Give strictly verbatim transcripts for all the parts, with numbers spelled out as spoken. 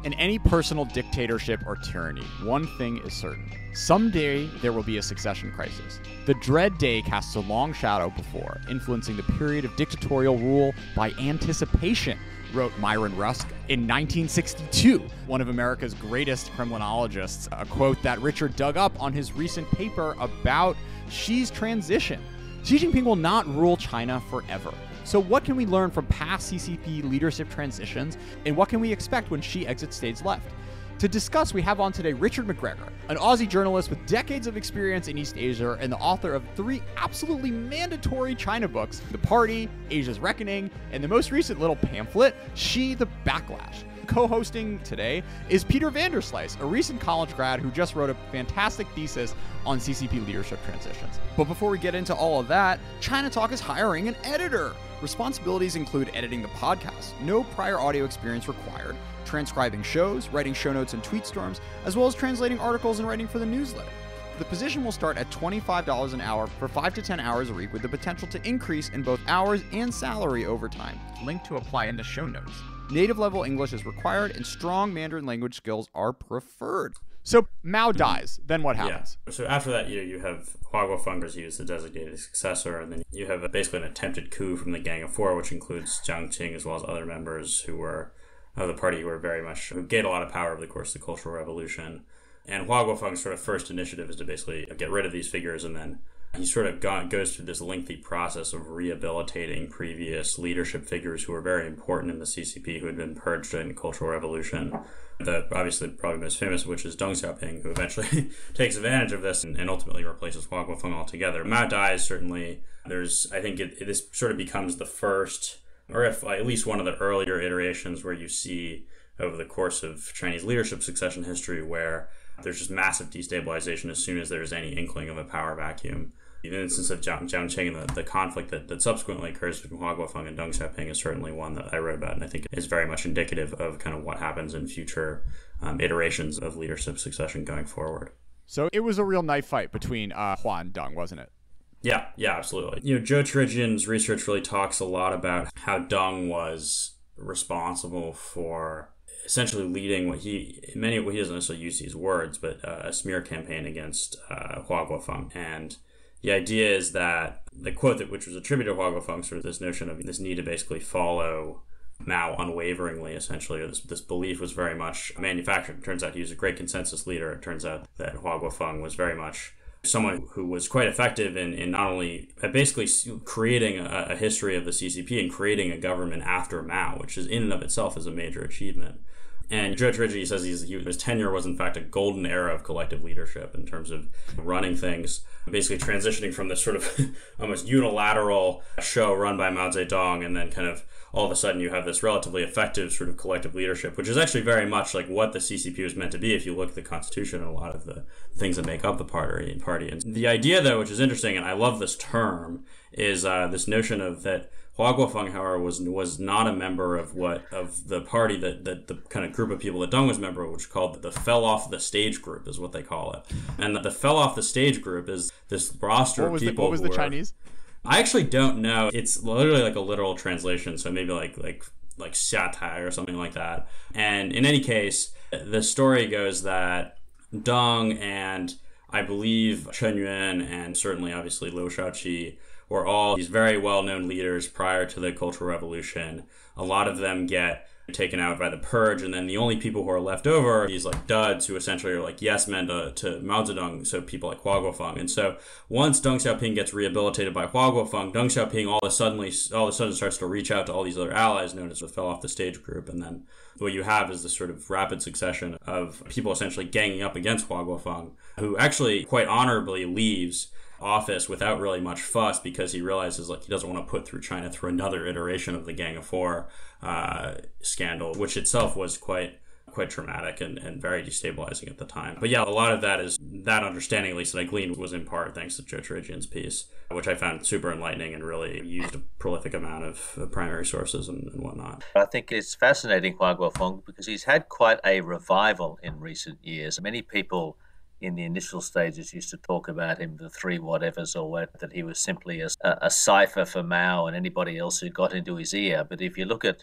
In any personal dictatorship or tyranny, one thing is certain. Someday there will be a succession crisis. The dread day casts a long shadow before, influencing the period of dictatorial rule by anticipation, wrote Myron Rusk in nineteen sixty-two, one of America's greatest criminologists, a quote that Richard dug up on his recent paper about Xi's transition. Xi Jinping will not rule China forever. So what can we learn from past C C P leadership transitions, and what can we expect when Xi exits stage left? To discuss, we have on today Richard McGregor, an Aussie journalist with decades of experience in East Asia and the author of three absolutely mandatory China books, The Party, Asia's Reckoning, and the most recent little pamphlet, Xi the Backlash. Co-hosting today is Peter Vanderslice, a recent college grad who just wrote a fantastic thesis on C C P leadership transitions. But before we get into all of that, China Talk is hiring an editor. Responsibilities include editing the podcast, no prior audio experience required, transcribing shows, writing show notes and tweet storms, as well as translating articles and writing for the newsletter. The position will start at twenty-five dollars an hour for five to ten hours a week, with the potential to increase in both hours and salary over time. Link to apply in the show notes. Native level English is required and strong Mandarin language skills are preferred. So Mao dies, then what happens? Yeah. So after that, you you have Hua Guofeng as he was the designated successor, and then you have a, basically an attempted coup from the Gang of Four, which includes Jiang Qing as well as other members who were of the party who were very much, who gained a lot of power over the course of the Cultural Revolution. And Hua Guofeng's sort of first initiative is to basically get rid of these figures, and then he sort of gone, goes through this lengthy process of rehabilitating previous leadership figures who were very important in the C C P, who had been purged during the Cultural Revolution. The obviously probably most famous of which is Deng Xiaoping, who eventually takes advantage of this and, and ultimately replaces Hua Guofeng altogether. Mao dies, certainly. There's, I think it, it, this sort of becomes the first, or if at least one of the earlier iterations where you see over the course of Chinese leadership succession history where there's just massive destabilization as soon as there's any inkling of a power vacuum. The instance of Jiang, Jiang Qing and the, the conflict that, that subsequently occurs between Hua Guofeng and Deng Xiaoping is certainly one that I wrote about, and I think is very much indicative of kind of what happens in future um, iterations of leadership succession going forward. So it was a real knife fight between uh, Hua and Deng, wasn't it? Yeah, yeah, absolutely. You know, Joe Terigian's research really talks a lot about how Deng was responsible for essentially leading what he, many, well, he doesn't necessarily use these words, but uh, a smear campaign against uh, Hua Guofeng. And the idea is that the quote that which was attributed to Hua Guofeng, sort of this notion of this need to basically follow Mao unwaveringly, essentially, or this, this belief was very much manufactured. It turns out he was a great consensus leader. It turns out that Hua Guofeng was very much someone who was quite effective in, in not only basically creating a, a history of the C C P and creating a government after Mao, which is in and of itself is a major achievement. And Joe Terigian says he's, he, his tenure was, in fact, a golden era of collective leadership in terms of running things, basically transitioning from this sort of almost unilateral show run by Mao Zedong, and then kind of all of a sudden you have this relatively effective sort of collective leadership, which is actually very much like what the C C P was meant to be if you look at the Constitution and a lot of the things that make up the party. party. And the idea, though, which is interesting, and I love this term, is uh, this notion of that Hua Guofeng, however, was was not a member of what of the party that, that the kind of group of people that Deng was a member of, which is called the fell off the stage group, is what they call it. And the, the fell off the stage group is this roster what was of people. The, what was who the are, Chinese? I actually don't know. It's literally like a literal translation, so maybe like like like xiatai or something like that. And in any case, the story goes that Deng and I believe Chen Yuan and certainly obviously Liu Shaoqi were all these very well-known leaders prior to the Cultural Revolution. A lot of them get taken out by the purge, and then the only people who are left over are these like duds who essentially are like yes men to, to Mao Zedong, so people like Hua Guofeng. And so once Deng Xiaoping gets rehabilitated by Hua Guofeng, Deng Xiaoping all of a sudden all of a sudden starts to reach out to all these other allies known as the fell off the stage group, and then what you have is this sort of rapid succession of people essentially ganging up against Hua Guofeng, who actually quite honorably leaves office without really much fuss because he realizes like he doesn't want to put through China through another iteration of the Gang of Four uh, scandal, which itself was quite quite traumatic and, and very destabilizing at the time. But yeah, a lot of that is that understanding, at least that I gleaned, was in part thanks to Joe Terigian's piece, which I found super enlightening and really used a prolific amount of uh, primary sources and, and whatnot. I think it's fascinating, Hua Guofeng, because he's had quite a revival in recent years. Many people in the initial stages used to talk about him, the three whatevers, or what, that he was simply a, a cipher for Mao and anybody else who got into his ear. But if you look at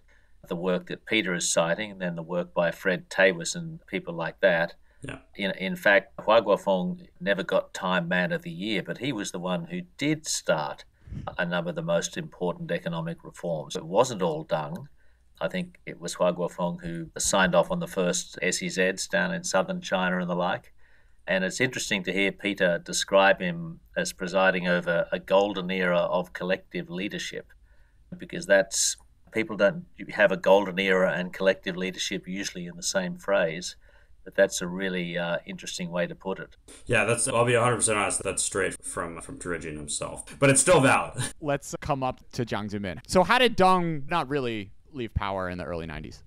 the work that Peter is citing, and then the work by Fred Tavis and people like that. Yeah. In, in fact, Hua Guofeng never got Time Man of the Year, but he was the one who did start a number of the most important economic reforms. It wasn't all Deng. I think it was Hua Guofeng who signed off on the first S E Zs down in southern China and the like. And it's interesting to hear Peter describe him as presiding over a golden era of collective leadership, because that's, people don't have a golden era and collective leadership usually in the same phrase, but that's a really uh, interesting way to put it. Yeah, that's. I'll be one hundred percent honest, that's straight from from Turgeon himself, but it's still valid. Let's come up to Jiang Zemin. So how did Deng not really leave power in the early nineties?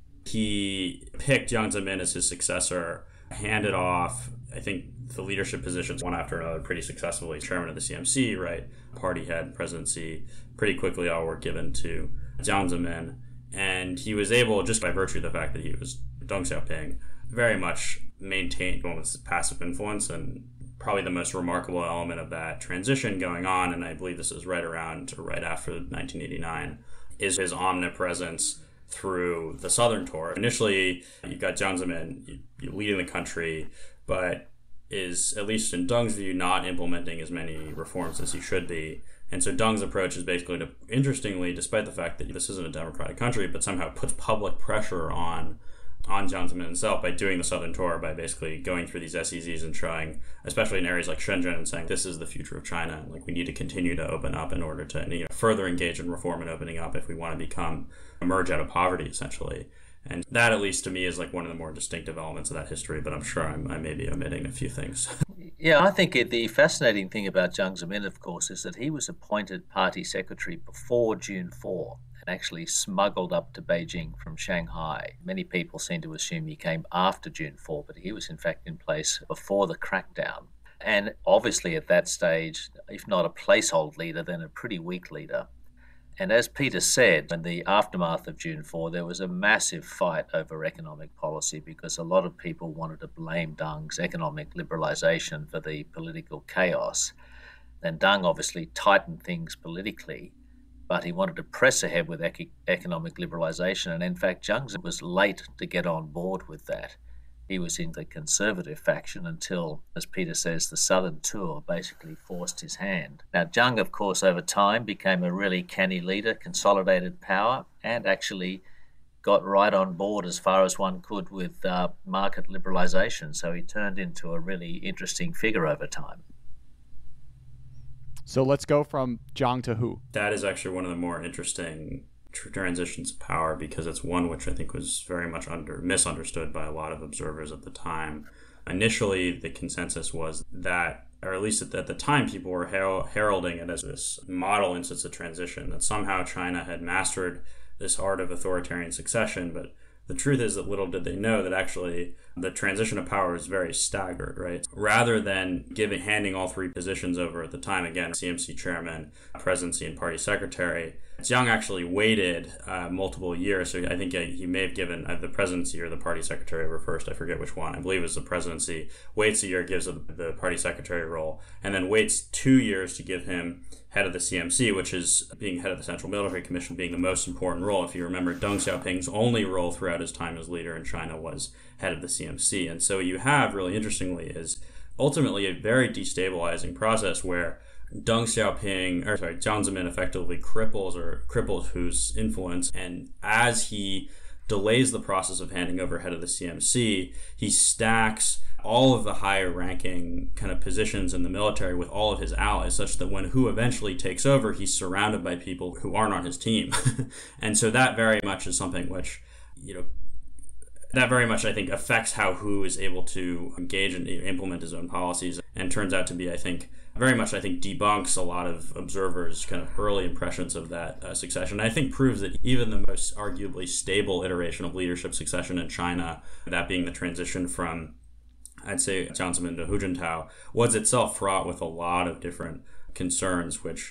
He picked Jiang Zemin as his successor, handed off, I think, the leadership positions one after another pretty successfully. Chairman of the C M C, right? Party head, presidency, pretty quickly all were given to Jiang Zemin. And he was able, just by virtue of the fact that he was Deng Xiaoping, very much maintained his passive influence, and probably the most remarkable element of that transition going on, and I believe this is right around or right after nineteen eighty-nine, is his omnipresence through the Southern tour. Initially, you've got Jiang Zemin leading the country, but is, at least in Deng's view, not implementing as many reforms as he should be. And so Deng's approach is basically to, interestingly, despite the fact that this isn't a democratic country, but somehow puts public pressure on on Jiang Zemin himself by doing the Southern tour, by basically going through these S E Zs and showing, especially in areas like Shenzhen, and saying this is the future of China, and like we need to continue to open up in order to, you know, further engage in reform and opening up if we want to become emerge out of poverty, essentially. And that, at least to me, is like one of the more distinctive elements of that history, but I'm sure I'm, I may be omitting a few things. Yeah, I think it, the fascinating thing about Jiang Zemin, of course, is that he was appointed party secretary before June fourth and actually smuggled up to Beijing from Shanghai. Many people seem to assume he came after June fourth, but he was in fact in place before the crackdown. And obviously at that stage, if not a placeholder leader, then a pretty weak leader. And as Peter said, in the aftermath of June fourth, there was a massive fight over economic policy because a lot of people wanted to blame Deng's economic liberalisation for the political chaos. And Deng obviously tightened things politically, but he wanted to press ahead with ec- economic liberalisation. And in fact, Jiang Zemin was late to get on board with that. He was in the conservative faction until, as Peter says, the Southern tour basically forced his hand. Now, Jiang, of course, over time became a really canny leader, consolidated power, and actually got right on board as far as one could with uh, market liberalisation. So he turned into a really interesting figure over time. So let's go from Jiang to Hu. That is actually one of the more interesting transitions of power, because it's one which I think was very much under misunderstood by a lot of observers at the time. Initially, the consensus was that, or at least at the time, people were her- heralding it as this model instance of transition, that somehow China had mastered this art of authoritarian succession. But the truth is that little did they know that actually the transition of power is very staggered, right? Rather than giving handing all three positions over at the time, again, C M C chairman, presidency, and party secretary, Jiang actually waited uh, multiple years. So I think uh, he may have given uh, the presidency or the party secretary over first. I forget which one. I believe it was the presidency. Waits a year, gives the, the party secretary role, and then waits two years to give him head of the C M C, which is being head of the Central Military Commission, being the most important role. If you remember, Deng Xiaoping's only role throughout his time as leader in China was head of the C M C. And so you have, really interestingly, is ultimately a very destabilizing process where Deng Xiaoping, or sorry, Jiang Zemin effectively cripples or cripples Hu's influence, and as he delays the process of handing over head of the C M C, he stacks all of the higher ranking kind of positions in the military with all of his allies, such that when Hu eventually takes over, he's surrounded by people who aren't on his team. And so that very much is something which, you know, that very much, I think, affects how Hu is able to engage and implement his own policies, and turns out to be, I think, very much, I think, debunks a lot of observers' kind of early impressions of that uh, succession. And I think proves that even the most arguably stable iteration of leadership succession in China, that being the transition from, I'd say, Jiang Zemin to Hu Jintao, was itself fraught with a lot of different concerns, which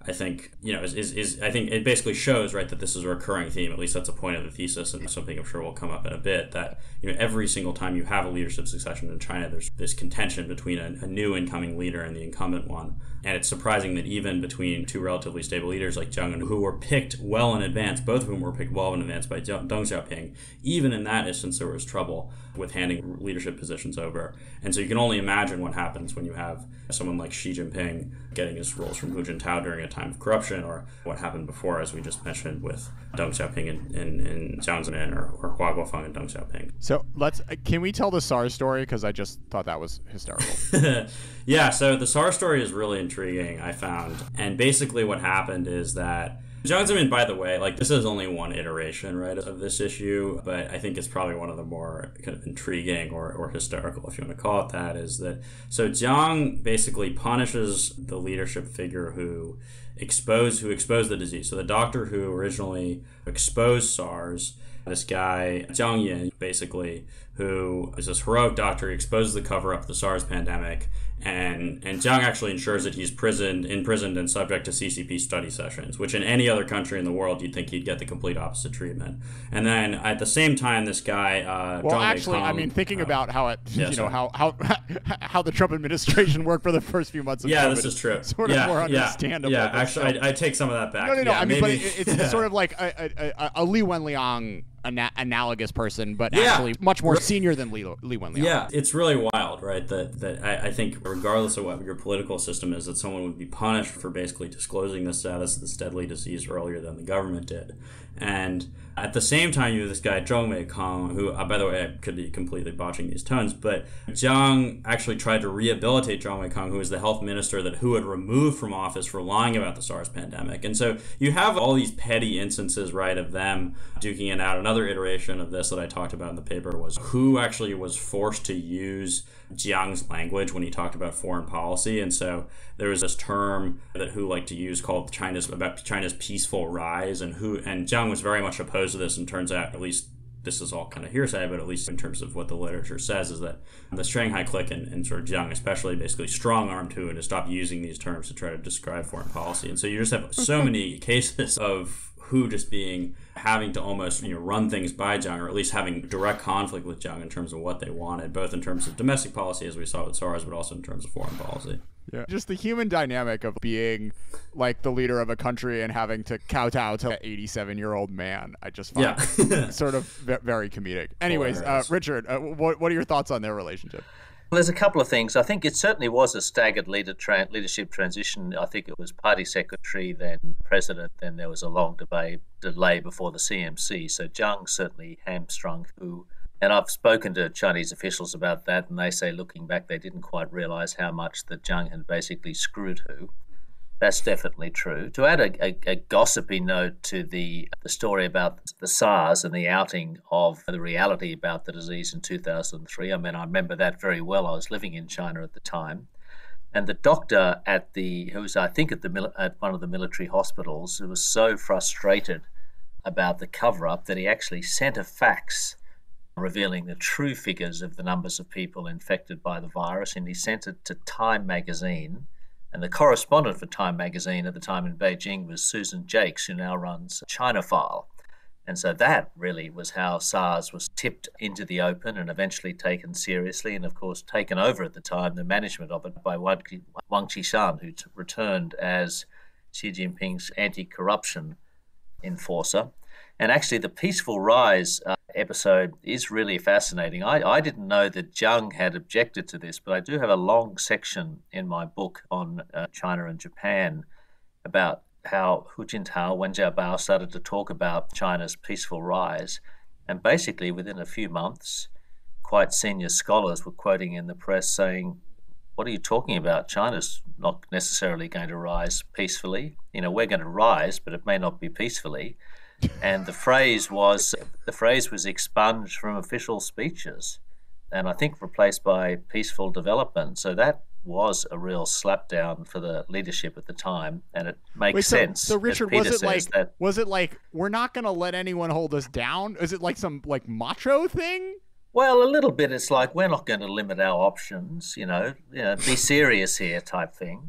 I think, you know, is, is, is I think it basically shows, right, that this is a recurring theme. At least that's a point of the thesis, and something I'm sure will come up in a bit, that, you know, every single time you have a leadership succession in China, there's this contention between a, a new incoming leader and the incumbent one. And it's surprising that even between two relatively stable leaders like Jiang, who were picked well in advance, both of whom were picked well in advance by Deng Xiaoping, even in that instance there was trouble with handing leadership positions over. And so you can only imagine what happens when you have someone like Xi Jinping getting his roles from Hu Jintao during a time of corruption, or what happened before, as we just mentioned, with Deng Xiaoping and, and, and Jiang Zemin, or, or Hua Guofeng and Deng Xiaoping. So let's, can we tell the SARS story? Because I just thought that was hysterical. Yeah, so the SARS story is really intriguing, I found. And basically what happened is that Jiang Zemin, by the way, like, this is only one iteration, right, of this issue, but I think it's probably one of the more kind of intriguing or, or hysterical, if you want to call it that, is that, so Jiang basically punishes the leadership figure who exposed, who exposed the disease. So the doctor who originally exposed SARS, this guy, Jiang Yin, basically, who is this heroic doctor, he exposes the cover-up of the SARS pandemic, and and Jiang actually ensures that he's prisoned, imprisoned and subject to C C P study sessions, which in any other country in the world, you'd think he'd get the complete opposite treatment. And then at the same time, this guy, uh, well, Zhang actually, Weikong, I mean, thinking uh, about how it, yeah, you know, sorry. how how how the Trump administration worked for the first few months of yeah, COVID, this is true. Sort yeah, of more yeah, understandable. Yeah, but actually, still. I, I take some of that back. No, no, no. Yeah, I mean, maybe, but it's sort of like a, a, a, a Li Wenliang ana- analogous person, but Yeah. actually much more senior than Li, Li Wenliang. Yeah, it's really wild, right? That that I, I think regardless of what your political system is, that someone would be punished for basically disclosing the status of this deadly disease earlier than the government did. And at the same time, you have this guy, Zhang Weikong, who, uh, by the way, I could be completely botching these tones, but Jiang actually tried to rehabilitate Zhang Weikong, who was the health minister that Hu had removed from office for lying about the SARS pandemic. And so you have all these petty instances, right, of them duking it out. Another iteration of this that I talked about in the paper was Hu actually was forced to use Jiang's language when he talked about foreign policy. And so there was this term that Hu liked to use called China's about China's peaceful rise, and Hu and Jiang was very much opposed to this, and turns out, at least this is all kind of hearsay, but at least in terms of what the literature says, is that the Shanghai clique and, and sort of Jiang especially basically strong-armed Hu to stop using these terms to try to describe foreign policy. And so you just have so many cases of Hu just being, having to almost, you know, run things by Jiang, or at least having direct conflict with Jiang in terms of what they wanted, both in terms of domestic policy, as we saw with SARS, but also in terms of foreign policy. Yeah. Just the human dynamic of being like the leader of a country and having to kowtow to an eighty-seven-year-old man, I just find Yeah. sort of v- very comedic. Anyways, uh, Richard, uh, what, what are your thoughts on their relationship? Well, there's a couple of things. I think it certainly was a staggered leader tra- leadership transition. I think it was party secretary, then president, then there was a long debate, delay before the C M C. So Jiang certainly hamstrung Hu. And I've spoken to Chinese officials about that, and they say, looking back, they didn't quite realize how much that Jiang had basically screwed Hu. That's definitely true. To add a, a, a gossipy note to the, the story about the SARS and the outing of the reality about the disease in two thousand three, I mean, I remember that very well. I was living in China at the time. And the doctor at the, who was, I think, at the at one of the military hospitals, who was so frustrated about the cover-up that he actually sent a fax revealing the true figures of the numbers of people infected by the virus, and he sent it to Time magazine. And the correspondent for Time magazine at the time in Beijing was Susan Jakes, who now runs China File. And so that really was how SARS was tipped into the open and eventually taken seriously, and of course taken over at the time, the management of it, by Wang Qishan, who returned as Xi Jinping's anti-corruption enforcer. And actually the Peaceful Rise uh, episode is really fascinating. I, I didn't know that Jiang had objected to this, but I do have a long section in my book on uh, China and Japan about how Hu Jintao, Wen Jiabao started to talk about China's peaceful rise. And basically within a few months, quite senior scholars were quoting in the press saying, what are you talking about? China's not necessarily going to rise peacefully. You know, we're going to rise, but it may not be peacefully. And the phrase was the phrase was expunged from official speeches, and I think replaced by peaceful development. So that was a real slapdown for the leadership at the time, and it makes Wait, so, sense. So Richard, was it like that, was it like we're not going to let anyone hold us down? Is it like some like macho thing? Well, a little bit. It's like we're not going to limit our options. You know, you know, be serious here, type thing.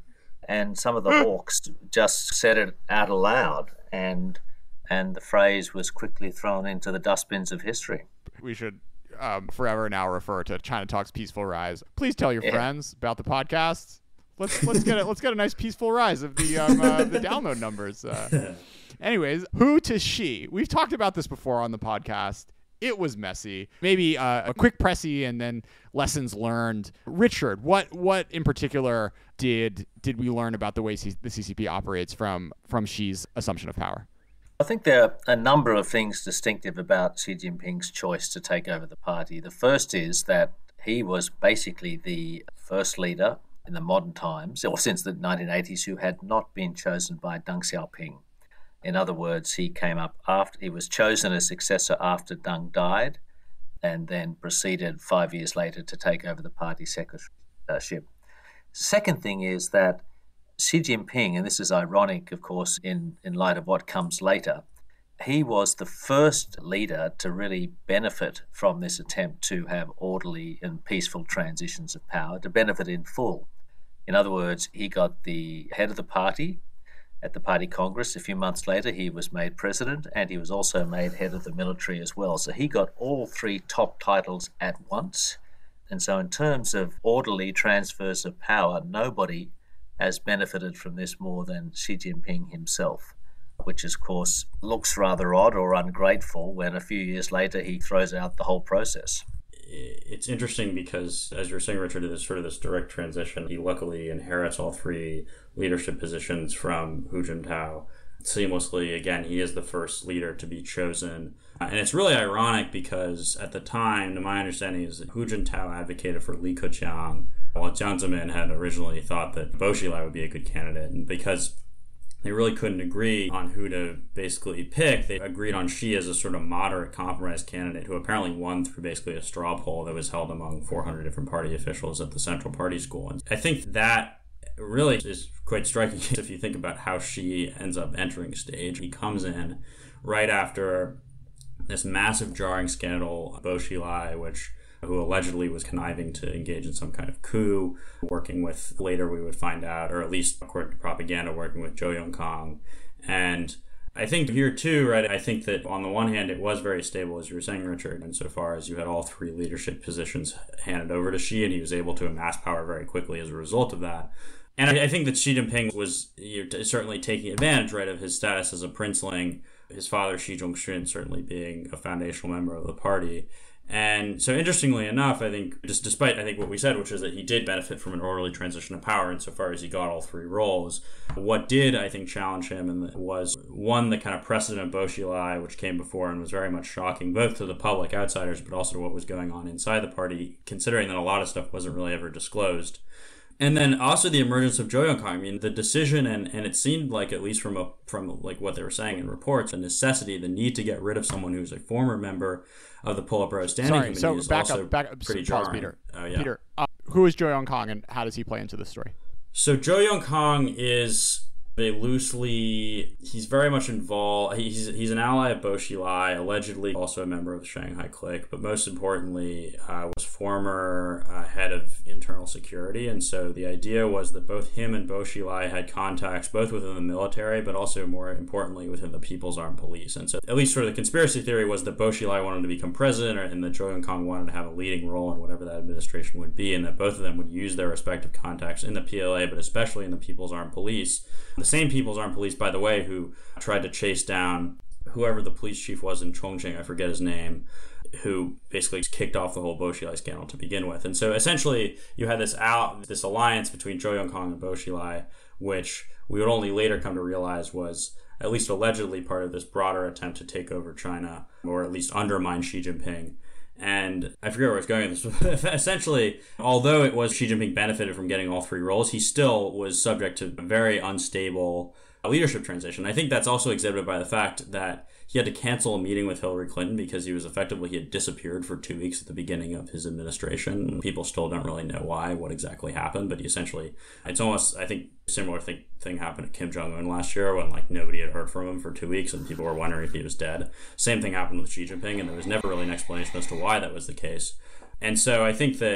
and some of the hawks just said it out aloud, and and the phrase was quickly thrown into the dustbins of history. We should um, forever now refer to China Talk's Peaceful Rise. Please tell your yeah. friends about the podcast. Let's let's get a, let's get a nice peaceful rise of the um, uh, the download numbers. Uh, anyways, who to she? We've talked about this before on the podcast. It was messy. Maybe uh, a quick pressy and then lessons learned. Richard, what what in particular did did we learn about the way C- the C C P operates from from Xi's assumption of power? I think there are a number of things distinctive about Xi Jinping's choice to take over the party. The first is that he was basically the first leader in the modern times, or since the nineteen eighties, who had not been chosen by Deng Xiaoping. In other words, he came up after, he was chosen as successor after Deng died, and then proceeded five years later to take over the party secretaryship. Second thing is that Xi Jinping, and this is ironic, of course, in, in light of what comes later, he was the first leader to really benefit from this attempt to have orderly and peaceful transitions of power, to benefit in full. In other words, he got the head of the party at the party congress. A few months later, he was made president, and he was also made head of the military as well. So he got all three top titles at once. And so in terms of orderly transfers of power, nobody has benefited from this more than Xi Jinping himself, which of course looks rather odd or ungrateful when a few years later he throws out the whole process. It's interesting because, as you're saying, Richard, there's sort of this direct transition. He luckily inherits all three leadership positions from Hu Jintao seamlessly. Again, he is the first leader to be chosen. And it's really ironic because at the time, to my understanding, is that Hu Jintao advocated for Li Keqiang, while Jiang Zemin had originally thought that Bo Xilai would be a good candidate. And because they really couldn't agree on who to basically pick, they agreed on Xi as a sort of moderate compromise candidate who apparently won through basically a straw poll that was held among four hundred different party officials at the Central Party School. And I think that really is quite striking if you think about how Xi ends up entering stage. He comes in right after this massive jarring scandal, Bo Xilai, which who allegedly was conniving to engage in some kind of coup, working with, later we would find out, or at least according to propaganda, working with Zhou Yongkang. And I think here too, right, I think that on the one hand, it was very stable, as you were saying, Richard, insofar as you had all three leadership positions handed over to Xi, and he was able to amass power very quickly as a result of that. And I think that Xi Jinping was you know, certainly taking advantage, right, of his status as a princeling, his father, Xi Zhongxun, certainly being a foundational member of the party. And so interestingly enough, I think, just despite I think what we said, which is that he did benefit from an orderly transition of power insofar as he got all three roles, what did, I think, challenge him and was, one, the kind of precedent of Bo Xilai, which came before and was very much shocking, both to the public outsiders, but also to what was going on inside the party, considering that a lot of stuff wasn't really ever disclosed. And then also the emergence of Zhou Yongkang. I mean, the decision, and, and it seemed like, at least from a, from like what they were saying in reports, the necessity, the need to get rid of someone who's a former member of the Politburo Standing Sorry, Committee so is back also up, back up, pretty pause, jarring. Peter. Oh, yeah. Peter, uh, who is Zhou Yongkang and how does he play into this story? So Zhou Yongkang is a loosely, he's very much involved, he's he's an ally of Bo Xilai, allegedly also a member of the Shanghai clique, but most importantly uh, was former uh, head of internal security. And so the idea was that both him and Bo Xilai had contacts both within the military, but also more importantly within the People's Armed Police. And so at least sort of the conspiracy theory was that Bo Xilai wanted to become president, and that Zhou Yongkang wanted to have a leading role in whatever that administration would be, and that both of them would use their respective contacts in the P L A, but especially in the People's Armed Police. The same People's Armed Police, by the way, who tried to chase down whoever the police chief was in Chongqing, I forget his name, who basically kicked off the whole Bo Xilai scandal to begin with. And so essentially you had this out this alliance between Zhou Yongkang and Bo Xilai, which we would only later come to realize was at least allegedly part of this broader attempt to take over China, or at least undermine Xi Jinping. And I forget where I was going with this. Essentially, although it was Xi Jinping benefited from getting all three roles, he still was subject to a very unstable leadership transition. I think that's also exhibited by the fact that he had to cancel a meeting with Hillary Clinton because he was effectively, he had disappeared for two weeks at the beginning of his administration. People still don't really know why, what exactly happened, but he essentially, it's almost, I think, a similar thing, thing happened to Kim Jong-un last year when like nobody had heard from him for two weeks and people were wondering if he was dead. Same thing happened with Xi Jinping, and there was never really an explanation as to why that was the case. And so I think that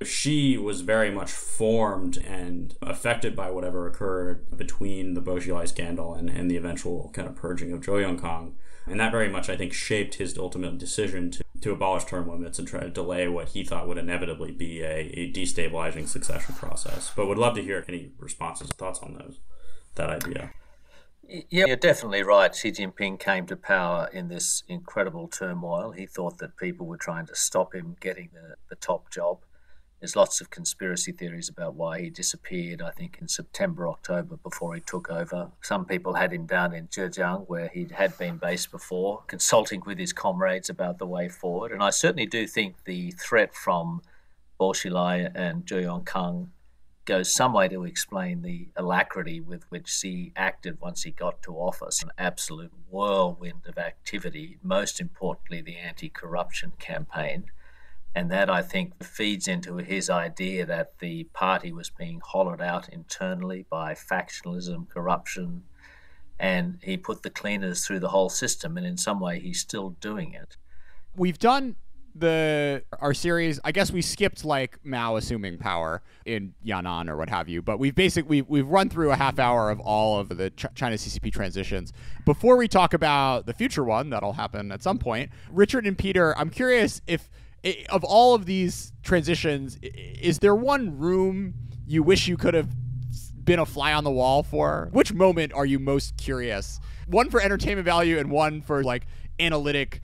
Xi was very much formed and affected by whatever occurred between the Bourgeois scandal and, and the eventual kind of purging of Zhou Yongkang. And that very much, I think, shaped his ultimate decision to, to abolish term limits and try to delay what he thought would inevitably be a, a destabilizing succession process. But would love to hear any responses, thoughts on those, that idea. Yeah, you're definitely right. Xi Jinping came to power in this incredible turmoil. He thought that people were trying to stop him getting the, the top job. There's lots of conspiracy theories about why he disappeared, I think, in September, October, before he took over. Some people had him down in Zhejiang, where he had been based before, consulting with his comrades about the way forward. And I certainly do think the threat from Bourgeois and Zhou Yongkang goes some way to explain the alacrity with which Xi acted once he got to office. An absolute whirlwind of activity, most importantly, the anti-corruption campaign. And that, I think, feeds into his idea that the party was being hollowed out internally by factionalism, corruption, and he put the cleaners through the whole system. And in some way, he's still doing it. We've done the our series. I guess we skipped like Mao assuming power in Yan'an or what have you, but we've basically we've run through a half hour of all of the Ch- China C C P transitions. Before we talk about the future one that'll happen at some point, Richard and Peter, I'm curious if, of all of these transitions, is there one room you wish you could have been a fly on the wall for? Which moment are you most curious? One for entertainment value and one for like analytic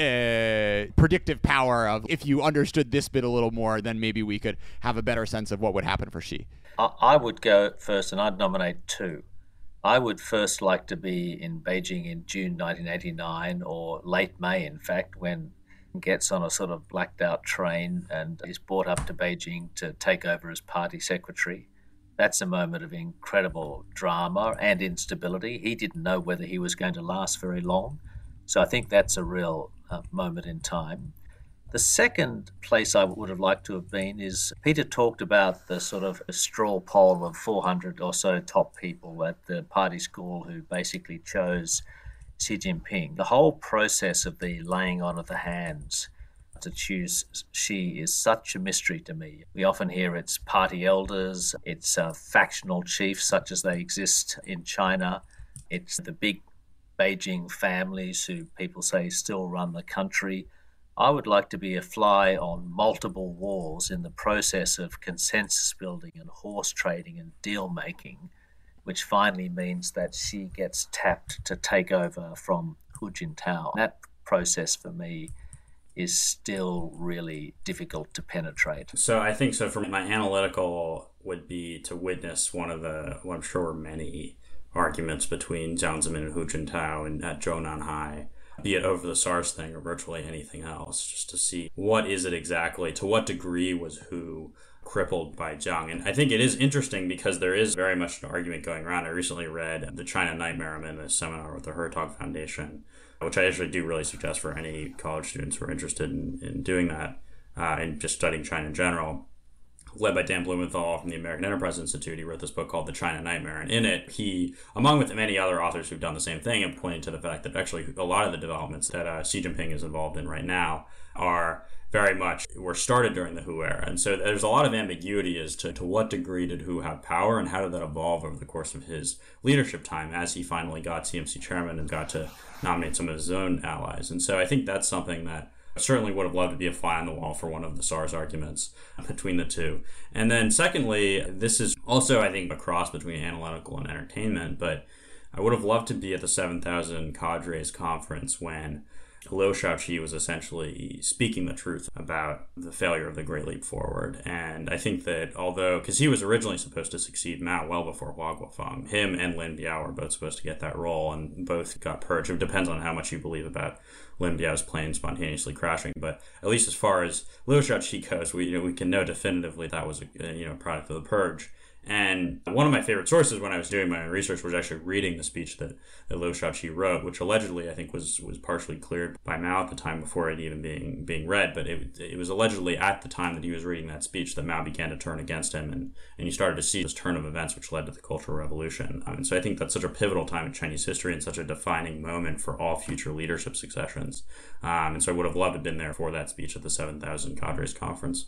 uh, predictive power of if you understood this bit a little more, then maybe we could have a better sense of what would happen for Xi. I would go first, and I'd nominate two. I would first like to be in Beijing in June nineteen eighty-nine, or late May, in fact, when he gets on a sort of blacked out train and is brought up to Beijing to take over as party secretary. That's a moment of incredible drama and instability. He didn't know whether he was going to last very long. So I think that's a real uh, moment in time. The second place I would have liked to have been is Peter talked about the sort of straw poll of four hundred or so top people at the party school who basically chose Xi Jinping. The whole process of the laying on of the hands to choose Xi is such a mystery to me. We often hear it's party elders, it's uh, factional chiefs such as they exist in China, it's the big Beijing families who people say still run the country. I would like to be a fly on multiple walls in the process of consensus building and horse trading and deal making, which finally means that Xi gets tapped to take over from Hu Jintao. That process for me is still really difficult to penetrate. So I think so. For my analytical would be to witness one of the, well, I'm sure many arguments between Jiang Zemin and Hu Jintao and at Zhounanhai, be it over the SARS thing or virtually anything else, just to see what is it exactly, to what degree was Hu crippled by Jiang. And I think it is interesting because there is very much an argument going around. I recently read The China Nightmare. I'm in a seminar with the Hertog Foundation, which I actually do really suggest for any college students who are interested in, in doing that uh, and just studying China in general. Led by Dan Blumenthal from the American Enterprise Institute. He wrote this book called The China Nightmare. And in it, he, among with many other authors who've done the same thing, and pointed to the fact that actually a lot of the developments that uh, Xi Jinping is involved in right now are very much were started during the Hu era. And so there's a lot of ambiguity as to, to what degree did Hu have power and how did that evolve over the course of his leadership time as he finally got C M C chairman and got to nominate some of his own allies. And so I think that's something that I certainly would have loved to be a fly on the wall for one of the SARS arguments between the two. And then secondly, this is also, I think, a cross between analytical and entertainment, but I would have loved to be at the seven thousand Cadres conference when Liu Shaoqi was essentially speaking the truth about the failure of the Great Leap Forward. And I think that although, because he was originally supposed to succeed Mao well before Hua Guofeng, him and Lin Biao were both supposed to get that role and both got purged. It depends on how much you believe about Lin Biao's plane spontaneously crashing. But at least as far as Liu Shaoqi goes, we, you know, we can know definitively that was a you know, product of the purge. And one of my favorite sources when I was doing my own research was actually reading the speech that, that Liu Shaoqi wrote, which allegedly I think was, was partially cleared by Mao at the time before it even being being read. But it, it was allegedly at the time that he was reading that speech that Mao began to turn against him, and, and you started to see this turn of events which led to the Cultural Revolution. Um, and so I think that's such a pivotal time in Chinese history and such a defining moment for all future leadership successions. Um, and so I would have loved to have been there for that speech at the seven thousand Cadres conference.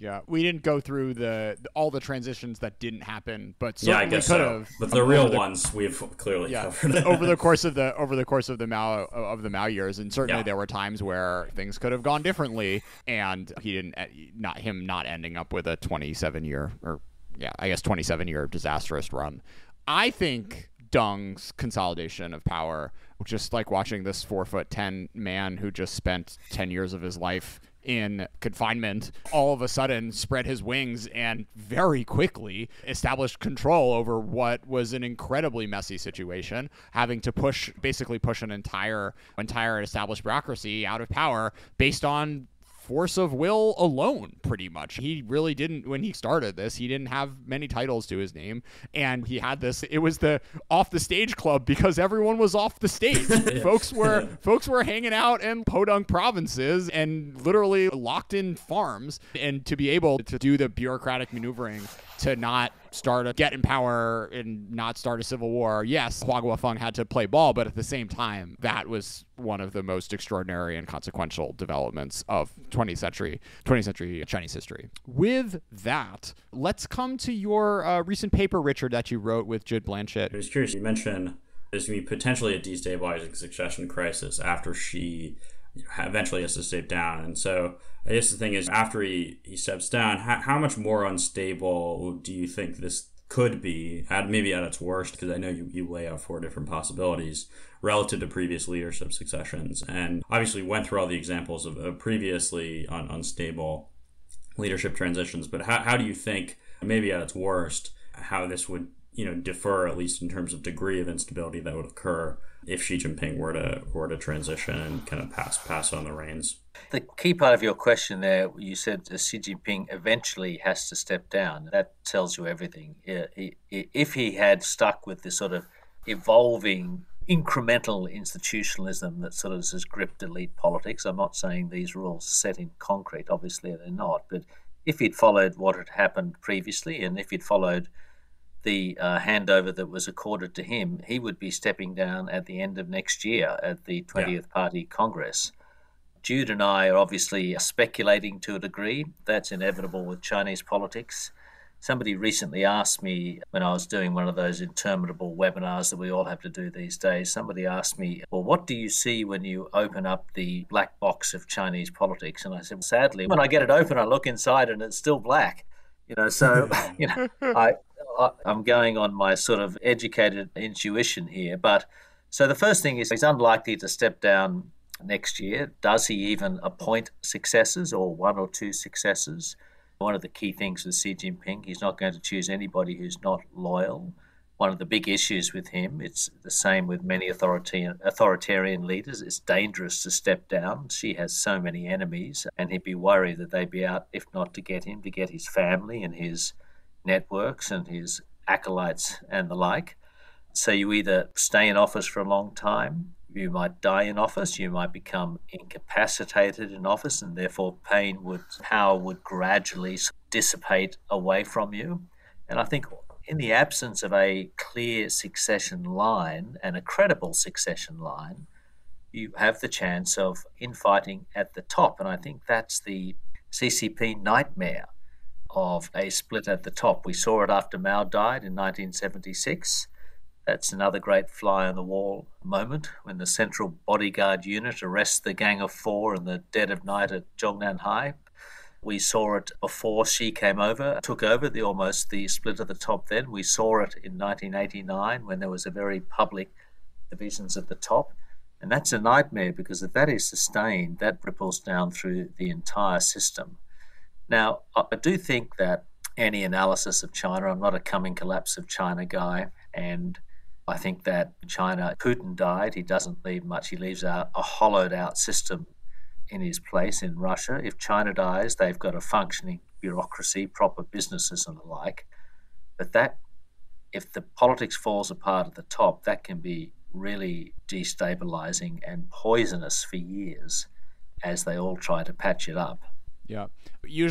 Yeah, we didn't go through the all the transitions that didn't happen, but yeah, I certainly guess could so. have. But the real the, ones we've clearly yeah, covered over the course of the over the course of the Mao of the Mao years, and certainly yeah. there were times where things could have gone differently, and he didn't not him not ending up with a twenty-seven year or yeah, I guess twenty-seven year disastrous run. I think Deng's consolidation of power, just like watching this four foot ten man who just spent ten years of his life in confinement, all of a sudden spread his wings and very quickly established control over what was an incredibly messy situation, having to push, basically push an entire, entire established bureaucracy out of power based on force of will alone, pretty much. He really didn't, when he started this, he didn't have many titles to his name, and he had this, it was the off the stage club because everyone was off the stage. folks were folks were hanging out in podunk provinces and literally locked in farms, and to be able to do the bureaucratic maneuvering to not start a get in power and not start a civil war. Yes, Hua Guofeng had to play ball, but at the same time, that was one of the most extraordinary and consequential developments of twentieth century twentieth century Chinese history. With that, let's come to your uh, recent paper, Richard, that you wrote with Jude Blanchett. I was curious, you mentioned there's going to be potentially a destabilizing succession crisis after she eventually has to step down. And so I guess the thing is, after he, he steps down, how, how much more unstable do you think this could be, at maybe at its worst? Because I know you, you lay out four different possibilities relative to previous leadership successions. And obviously went through all the examples of, of previously un, unstable leadership transitions. But how, how do you think, maybe at its worst, how this would, you know, differ, at least in terms of degree of instability that would occur if Xi Jinping were to were to transition and kind of pass pass on the reins? The key part of your question there, you said Xi Jinping eventually has to step down. That tells you everything. If he had stuck with this sort of evolving incremental institutionalism that sort of has gripped elite politics, I'm not saying these rules are set in concrete, obviously they're not, but if he'd followed what had happened previously, and if he'd followed the uh, handover that was accorded to him, he would be stepping down at the end of next year at the twentieth yeah. Party Congress. Jude and I are obviously speculating to a degree. That's inevitable with Chinese politics. Somebody recently asked me, when I was doing one of those interminable webinars that we all have to do these days, somebody asked me, well, what do you see when you open up the black box of Chinese politics? And I said, sadly, when I get it open, I look inside and it's still black. You know, so, you know, I... I'm going on my sort of educated intuition here. But so the first thing is he's unlikely to step down next year. Does he even appoint successors or one or two successors? One of the key things with Xi Jinping, he's not going to choose anybody who's not loyal. One of the big issues with him, it's the same with many authoritarian, authoritarian leaders, it's dangerous to step down. Xi has so many enemies, and he'd be worried that they'd be out, if not to get him, to get his family and his networks and his acolytes and the like. So you either stay in office for a long time, you might die in office, you might become incapacitated in office, and therefore pain would, power would gradually dissipate away from you. And I think in the absence of a clear succession line and a credible succession line, you have the chance of infighting at the top. And I think that's the C C P nightmare of a split at the top. We saw it after Mao died in nineteen seventy-six. That's another great fly on the wall moment when the Central Bodyguard Unit arrests the Gang of Four in the dead of night at Zhongnanhai. We saw it before Xi came over, took over the almost the split at the top then. We saw it in nineteen eighty-nine when there was a very public divisions at the top. And that's a nightmare because if that is sustained, that ripples down through the entire system. Now, I do think that any analysis of China, I'm not a coming collapse of China guy, and I think that China, Putin died, he doesn't leave much, he leaves out a hollowed out system in his place in Russia. If China dies, they've got a functioning bureaucracy, proper businesses and the like. But that, if the politics falls apart at the top, that can be really destabilizing and poisonous for years as they all try to patch it up. Yeah. Usually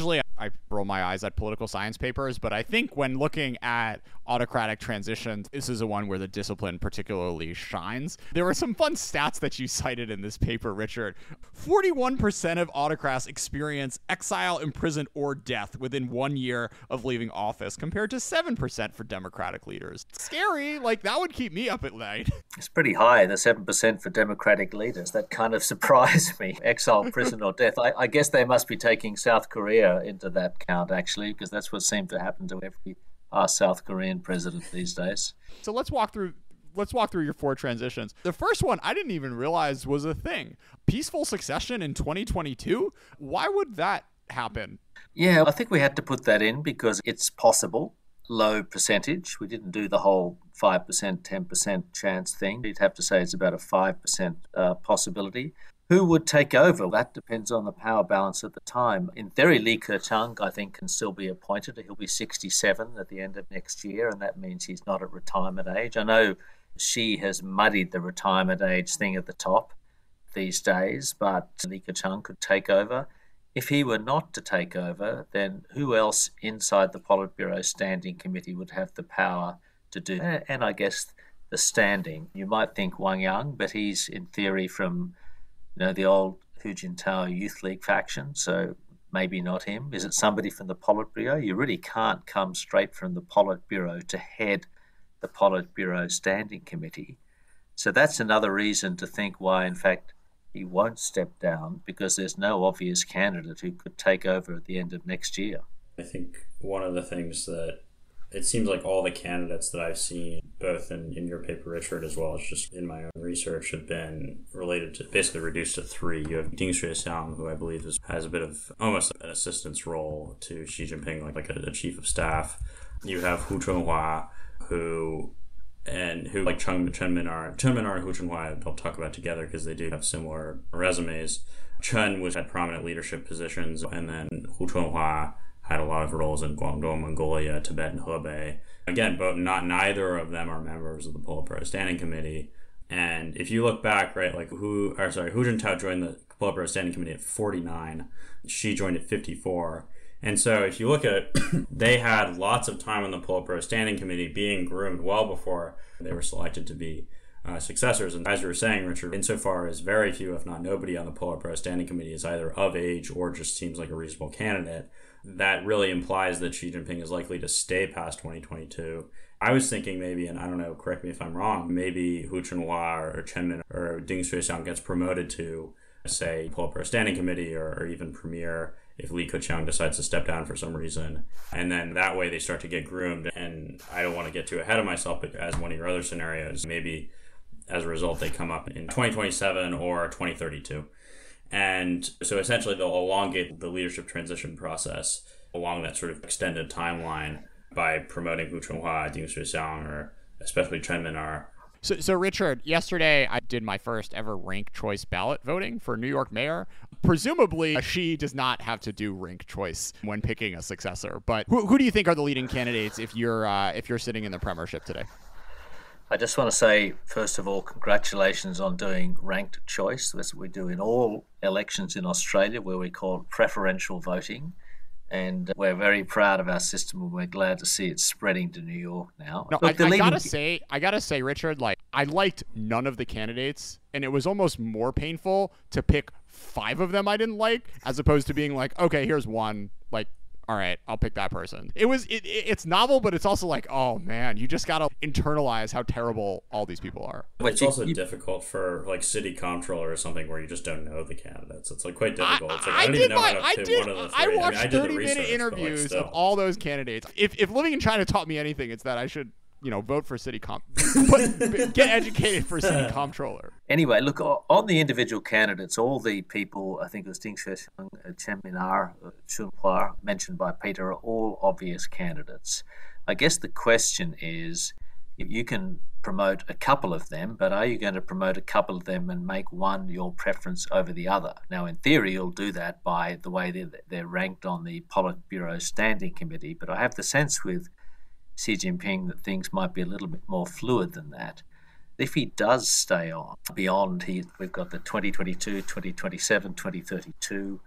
I roll my eyes at political science papers, but I think when looking at autocratic transitions, this is a one where the discipline particularly shines. There were some fun stats that you cited in this paper, Richard. forty-one percent of autocrats experience exile, imprisonment, or death within one year of leaving office, compared to seven percent for democratic leaders. Scary. Like, that would keep me up at night. It's pretty high, the seven percent for democratic leaders. That kind of surprised me. Exile, prison, or death. I, I guess they must be taking South Korea into that count, actually, because that's what seemed to happen to every past South Korean president these days. So let's walk through let's walk through your four transitions. The first one I didn't even realize was a thing. Peaceful succession in twenty twenty-two? Why would that happen? Yeah, I think we had to put that in because it's possible. Low percentage. We didn't do the whole five percent, ten percent chance thing. You'd have to say it's about a five percent uh, possibility. Who would take over? That depends on the power balance at the time. In theory, Li Keqiang, I think, can still be appointed. He'll be sixty-seven at the end of next year, and that means he's not at retirement age. I know Xi has muddied the retirement age thing at the top these days, but Li Keqiang could take over. If he were not to take over, then who else inside the Politburo Standing Committee would have the power to do that? And I guess the standing. You might think Wang Yang, but he's in theory from you know, the old Hu Jintao Youth League faction, so maybe not him. Is it somebody from the Politburo? You really can't come straight from the Politburo to head the Politburo Standing Committee. So that's another reason to think why, in fact, he won't step down, because there's no obvious candidate who could take over at the end of next year. I think one of the things that it seems like all the candidates that I've seen, both in, in your paper, Richard, as well as just in my own research, have been related to, basically reduced to three. You have Ding Xuexiang, who I believe is, has a bit of almost an assistance role to Xi Jinping, like, like a, a chief of staff. You have Hu Chunhua, who... and who, like Chen, Chen Minar, Chen Minar and Hu Chunhua, I'll talk about together because they do have similar resumes. Chen was had prominent leadership positions, and then Hu Chunhua had a lot of roles in Guangdong, Mongolia, Tibet, and Hebei. Again, but not neither of them are members of the Politburo Standing Committee. And if you look back, right, like who, or sorry, Hu Jintao joined the Politburo Standing Committee at forty-nine. Xi joined at fifty-four. And so if you look at it, they had lots of time on the Politburo Standing Committee being groomed well before they were selected to be uh, successors. And as you were saying, Richard, insofar as very few, if not nobody on the Politburo Standing Committee is either of age or just seems like a reasonable candidate, that really implies that Xi Jinping is likely to stay past twenty twenty-two. I was thinking maybe, and I don't know, correct me if I'm wrong, maybe Hu Chunhua or Chen Min or Ding Xuexiang gets promoted to, say, Politburo Standing Committee or, or even Premier if Li Keqiang decides to step down for some reason. And then that way they start to get groomed. And I don't want to get too ahead of myself, but as one of your other scenarios, maybe as a result they come up in twenty twenty-seven or twenty thirty-two. And so essentially they'll elongate the leadership transition process along that sort of extended timeline by promoting Hu Chunhua, Ding Xuexiang, or especially Chen Minar. So, so Richard, yesterday I did my first ever ranked choice ballot voting for New York mayor. Presumably, Xi does not have to do ranked choice when picking a successor. But who, who do you think are the leading candidates if you're uh, if you're sitting in the premiership today? I just want to say, first of all, congratulations on doing ranked choice. That's what we do in all elections in Australia, where we call it preferential voting. And we're very proud of our system, and we're glad to see it spreading to New York now. No, Look, I, I leading... gotta say, I gotta say, Richard, like I liked none of the candidates, and it was almost more painful to pick five of them I didn't like, as opposed to being like, okay, here's one, like, all right, I'll pick that person. It was, it, it, it's novel, but it's also like, oh man, you just gotta internalize how terrible all these people are. It's you, also you, difficult for like city comptroller or something where you just don't know the candidates. It's like quite difficult. I, it's like, I, I don't did even know my, how to I pick did, one of the three. I watched I mean, thirty minute interviews like, of all those candidates. If if living in China taught me anything, it's that I should, you know, vote for city comp, get educated for city comptroller. Anyway, look, on the individual candidates, all the people, I think it was Ding Xuexiang, Chen Minar, Chunhua, mentioned by Peter, are all obvious candidates. I guess the question is, you can promote a couple of them, but are you going to promote a couple of them and make one your preference over the other? Now, in theory, you'll do that by the way they're, they're ranked on the Politburo Standing Committee, but I have the sense with Xi Jinping that things might be a little bit more fluid than that. If he does stay on beyond, he, we've got the twenty twenty-two, twenty twenty-seven, twenty thirty-two.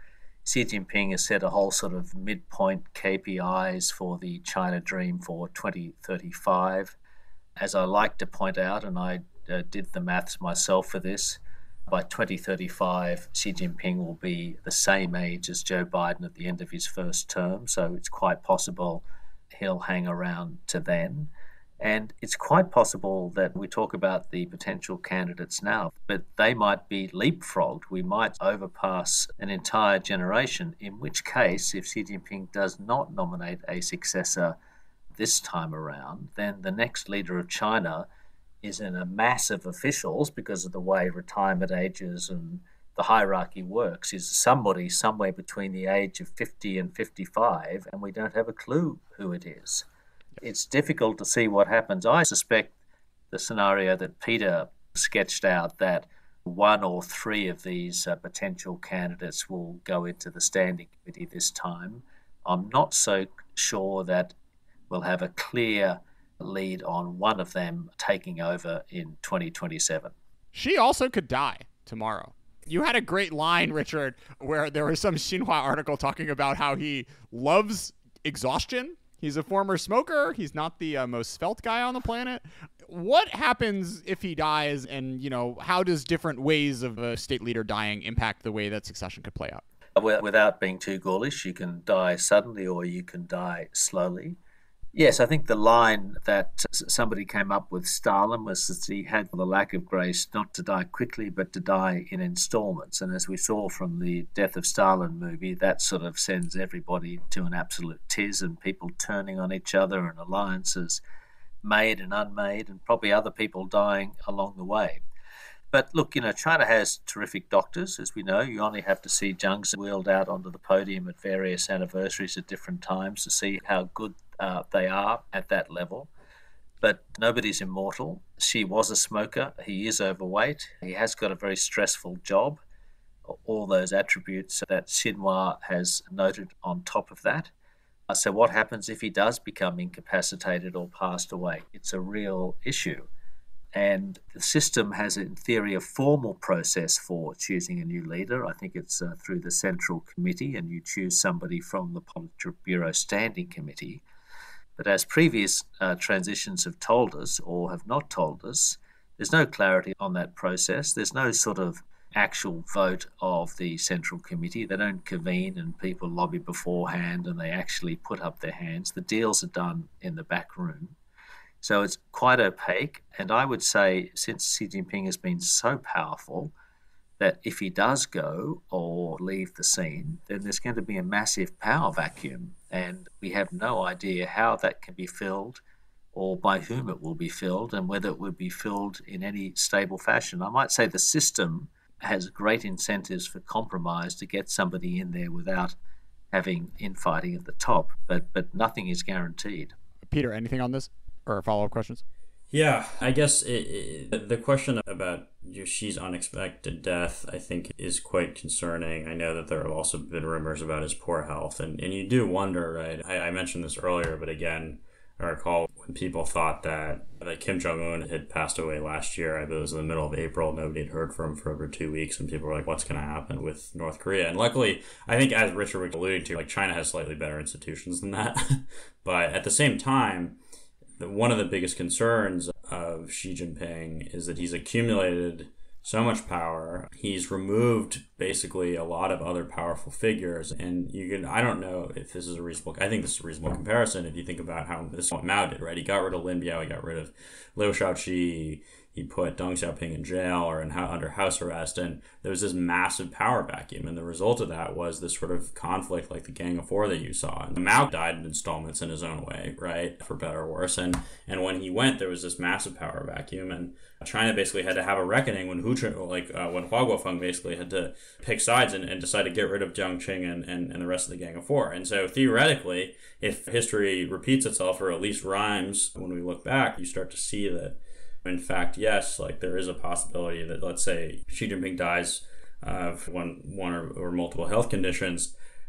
Xi Jinping has set a whole sort of midpoint K P Is for the China Dream for twenty thirty-five. As I like to point out, and I uh, did the maths myself for this, by twenty thirty-five, Xi Jinping will be the same age as Joe Biden at the end of his first term, so it's quite possible he'll hang around to then. And it's quite possible that we talk about the potential candidates now, but they might be leapfrogged. We might overpass an entire generation, in which case, if Xi Jinping does not nominate a successor this time around, then the next leader of China is in a mass of officials, because of the way retirement ages and the hierarchy works, is somebody somewhere between the age of fifty and fifty-five, and we don't have a clue who it is. It's difficult to see what happens. I suspect the scenario that Peter sketched out, that one or three of these uh, potential candidates will go into the standing committee this time. I'm not so sure that we'll have a clear lead on one of them taking over in twenty twenty-seven. She also could die tomorrow. You had a great line, Richard, where there was some Xinhua article talking about how he loves exhaustion. He's a former smoker. He's not the uh, most svelte guy on the planet. What happens if he dies, and, you know, how does different ways of a state leader dying impact the way that succession could play out? Without being too ghoulish, you can die suddenly or you can die slowly. Yes, I think the line that somebody came up with Stalin was that he had the lack of grace not to die quickly, but to die in installments. And as we saw from the Death of Stalin movie, that sort of sends everybody to an absolute tiz, and people turning on each other, and alliances made and unmade, and probably other people dying along the way. But look, you know, China has terrific doctors, as we know. You only have to see Jiang Zemin wheeled out onto the podium at various anniversaries at different times to see how good uh, they are at that level. But nobody's immortal. She was a smoker. He is overweight. He has got a very stressful job. All those attributes that Xinhua has noted on top of that. Uh, so what happens if he does become incapacitated or passed away? It's a real issue. And the system has, in theory, a formal process for choosing a new leader. I think it's uh, through the Central Committee, and you choose somebody from the Politburo Standing Committee. But as previous uh, transitions have told us, or have not told us, there's no clarity on that process. There's no sort of actual vote of the Central Committee. They don't convene and people lobby beforehand and they actually put up their hands. The deals are done in the back room. So it's quite opaque, and I would say, since Xi Jinping has been so powerful, that if he does go or leave the scene, then there's going to be a massive power vacuum, and we have no idea how that can be filled or by whom it will be filled, and whether it will be filled in any stable fashion. I might say the system has great incentives for compromise to get somebody in there without having infighting at the top, but but nothing is guaranteed. Peter, anything on this? Or follow-up questions? Yeah, I guess it, it, the question about Xi's unexpected death, I think, is quite concerning. I know that there have also been rumors about his poor health, and, and you do wonder, right? I, I mentioned this earlier, but again, I recall when people thought that, that Kim Jong-un had passed away last year. I believe it was in the middle of April. Nobody had heard from him for over two weeks, and people were like, what's going to happen with North Korea? And luckily, I think as Richard was alluding to, like, China has slightly better institutions than that. But at the same time, one of the biggest concerns of Xi Jinping is that he's accumulated so much power. He's removed basically a lot of other powerful figures. And you can, I don't know if this is a reasonable, I think this is a reasonable comparison if you think about how this is what Mao did, right? He got rid of Lin Biao, he got rid of Liu Shaoqi, he put Deng Xiaoping in jail or in, under house arrest, and there was this massive power vacuum. And the result of that was this sort of conflict like the Gang of Four that you saw. And Mao died in installments in his own way, right, for better or worse. And and when he went, there was this massive power vacuum, and China basically had to have a reckoning when Hu, like uh, when Hua Guofeng basically had to pick sides and, and decide to get rid of Jiang Qing and, and, and the rest of the Gang of Four. And so theoretically, if history repeats itself or at least rhymes, when we look back, you start to see that, in fact, yes, like there is a possibility that, let's say, Xi Jinping dies of one, one or, or multiple health conditions,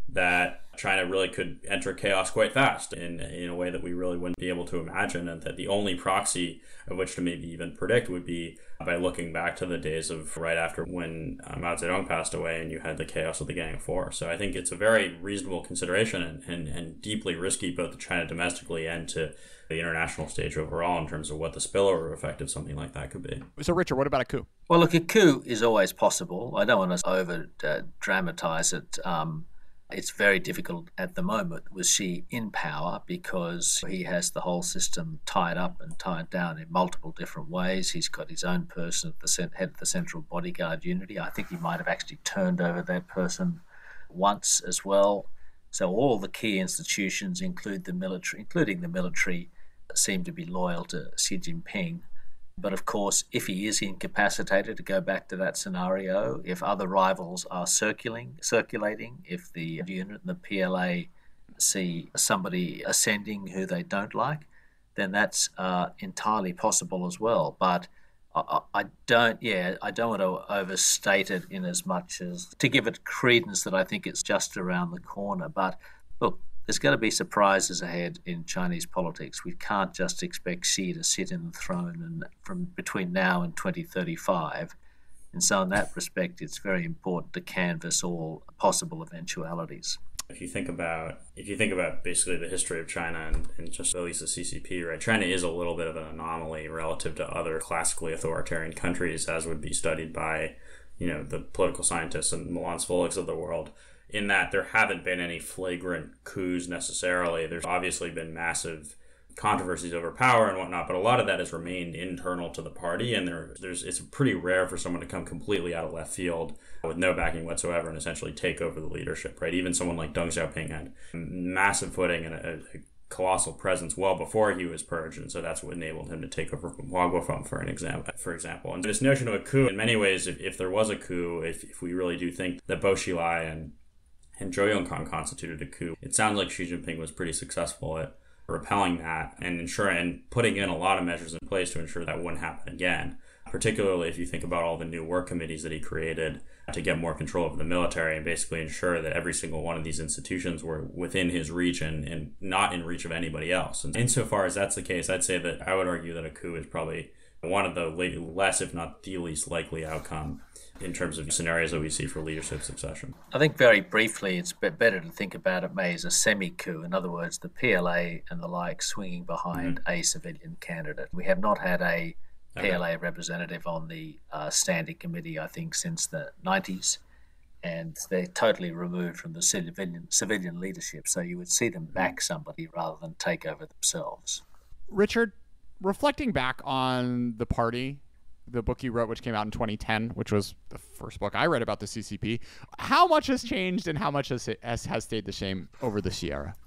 that China really could enter chaos quite fast in, in a way that we really wouldn't be able to imagine, and that the only proxy of which to maybe even predict would be by looking back to the days of right after when uh, Mao Zedong passed away and you had the chaos of the Gang of Four. So I think it's a very reasonable consideration and, and, and deeply risky both to China domestically and to the international stage overall in terms of what the spillover effect of something like that could be. So, Richard, what about a coup? Well, look, a coup is always possible. I don't want to over uh, dramatize it. Um, It's very difficult at the moment with Xi in power because he has the whole system tied up and tied down in multiple different ways. He's got his own person at the head of the Central Bodyguard Unity. I think he might have actually turned over that person once as well. So all the key institutions, include the military, including the military, seem to be loyal to Xi Jinping. But of course, if he is incapacitated, to go back to that scenario, if other rivals are circulating, circulating, if the unit and the P L A see somebody ascending who they don't like, then that's uh, entirely possible as well. But I, I don't, yeah, I don't want to overstate it in as much as to give it credence that I think it's just around the corner. But look, there's going to be surprises ahead in Chinese politics. We can't just expect Xi to sit in the throne and from between now and twenty thirty-five. And so in that respect, it's very important to canvass all possible eventualities. If you think about if you think about basically the history of China and, and just at least the C C P, right? China is a little bit of an anomaly relative to other classically authoritarian countries, as would be studied by, you know, the political scientists and Milan Svoliks of the world, in that there haven't been any flagrant coups necessarily. There's obviously been massive controversies over power and whatnot, but a lot of that has remained internal to the party, and there, there's it's pretty rare for someone to come completely out of left field with no backing whatsoever and essentially take over the leadership, right? Even someone like Deng Xiaoping had massive footing and a, a colossal presence well before he was purged, and so that's what enabled him to take over from Huaguofeng, for an example. For example, and this notion of a coup, in many ways, if, if there was a coup, if, if we really do think that Bo Xilai and and Zhou Yongkang constituted a coup, it sounds like Xi Jinping was pretty successful at repelling that and ensuring and putting in a lot of measures in place to ensure that wouldn't happen again. Particularly if you think about all the new work committees that he created to get more control over the military and basically ensure that every single one of these institutions were within his reach and, and not in reach of anybody else. And insofar as that's the case, I'd say that I would argue that a coup is probably one of the less, if not the least likely outcome in terms of scenarios that we see for leadership succession. I think very briefly, it's better to think about it maybe as a semi-coup. In other words, the P L A and the like swinging behind mm-hmm. a civilian candidate. We have not had a P L A okay. representative on the uh, standing committee, I think, since the nineties, and they're totally removed from the civilian civilian leadership. So you would see them back somebody rather than take over themselves. Richard, reflecting back on the party, the book you wrote, which came out in twenty ten, which was the first book I read about the C C P, how much has changed and how much has, has, has stayed the same over the Xi era?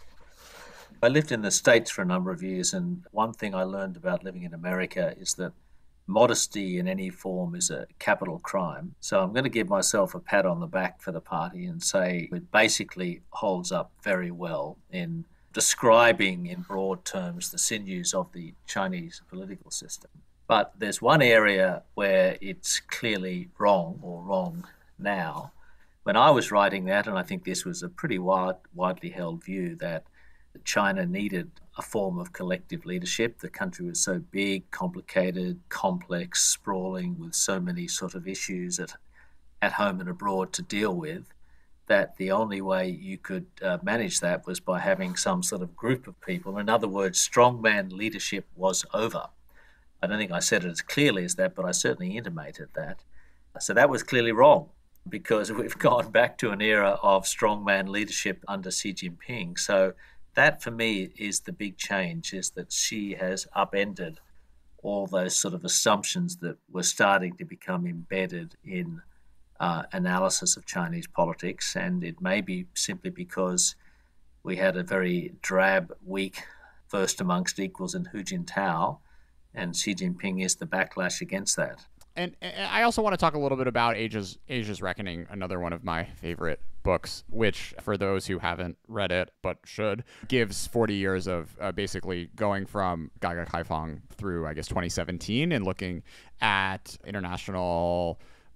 I lived in the States for a number of years, and one thing I learned about living in America is that modesty in any form is a capital crime. So I'm going to give myself a pat on the back for the party and say it basically holds up very well in describing in broad terms the sinews of the Chinese political system. But there's one area where it's clearly wrong, or wrong now. When I was writing that, and I think this was a pretty wide, widely held view, that China needed a form of collective leadership. The country was so big, complicated, complex, sprawling, with so many sort of issues at, at home and abroad to deal with, that the only way you could uh, manage that was by having some sort of group of people. In other words, strongman leadership was over. I don't think I said it as clearly as that, but I certainly intimated that. So that was clearly wrong, because we've gone back to an era of strongman leadership under Xi Jinping. So that, for me, is the big change, is that Xi has upended all those sort of assumptions that were starting to become embedded in uh, analysis of Chinese politics. And it may be simply because we had a very drab week, first amongst equals in Hu Jintao, and Xi Jinping is the backlash against that. And, and I also want to talk a little bit about Asia's, Asia's Reckoning, another one of my favorite books, which, for those who haven't read it but should, gives forty years of uh, basically going from Gaga Kaifang through, I guess, twenty seventeen and looking at international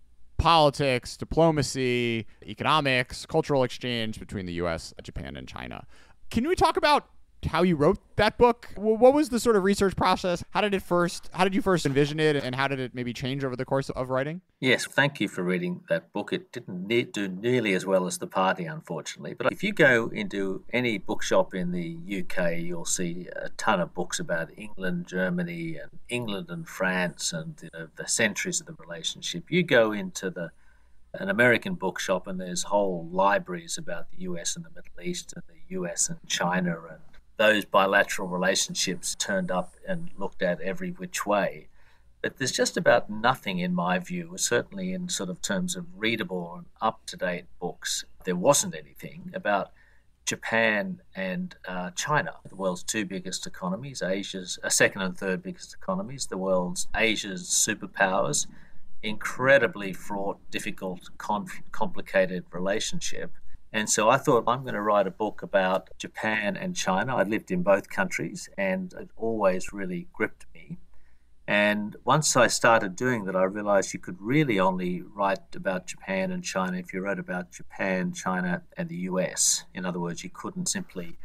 politics, diplomacy, economics, cultural exchange between the U S, Japan, and China. Can we talk about how you wrote that book? What was the sort of research process? How did it first, how did you first envision it, and how did it maybe change over the course of writing? Yes, thank you for reading that book. It didn't ne- do nearly as well as The Party, unfortunately. But if you go into any bookshop in the U K, you'll see a ton of books about England, Germany, and England and France, and you know, the centuries of the relationship. You go into the an American bookshop, and there's whole libraries about the U S and the Middle East, and the U S and China, and those bilateral relationships turned up and looked at every which way. But there's just about nothing, in my view, certainly in sort of terms of readable and up-to-date books. There wasn't anything about Japan and uh, China, the world's two biggest economies, Asia's uh, second and third biggest economies, the world's Asia's superpowers, incredibly fraught, difficult, conf- complicated relationship. And so I thought, I'm going to write a book about Japan and China. I lived in both countries, and it always really gripped me. And once I started doing that, I realized you could really only write about Japan and China if you wrote about Japan, China, and the U S. In other words, you couldn't simply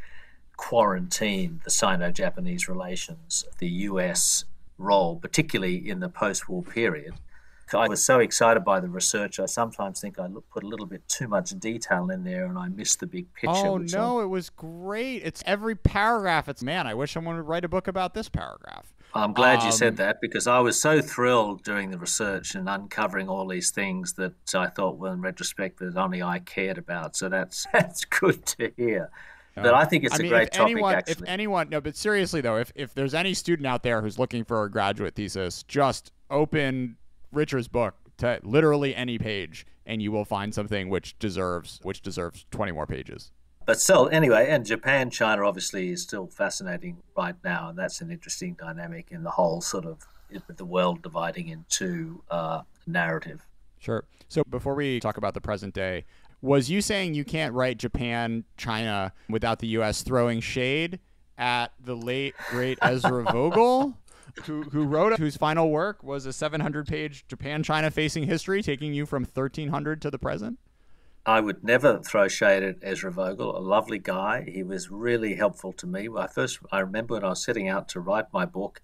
quarantine the Sino-Japanese relations, the U S role, particularly in the post-war period. I was so excited by the research, I sometimes think I put a little bit too much detail in there and I missed the big picture. Oh, no, I... it was great. It's every paragraph. It's, man, I wish someone would write a book about this paragraph. I'm glad um, you said that, because I was so thrilled doing the research and uncovering all these things that I thought, well, in retrospect, that only I cared about. So that's that's good to hear. No. But I think it's I a mean, great topic, anyone, actually. If anyone, no, but seriously, though, if, if there's any student out there who's looking for a graduate thesis, just open Richard's book to literally any page, and you will find something which deserves which deserves twenty more pages. But still, anyway, and Japan, China obviously is still fascinating right now, and that's an interesting dynamic in the whole sort of the world dividing into uh, narrative. Sure. So before we talk about the present day, was you saying you can't write Japan, China without the U S throwing shade at the late, great Ezra Vogel? Who, who wrote, whose final work was a seven hundred page Japan-China facing history, taking you from thirteen hundred to the present? I would never throw shade at Ezra Vogel, a lovely guy. He was really helpful to me. I first, I remember when I was setting out to write my book,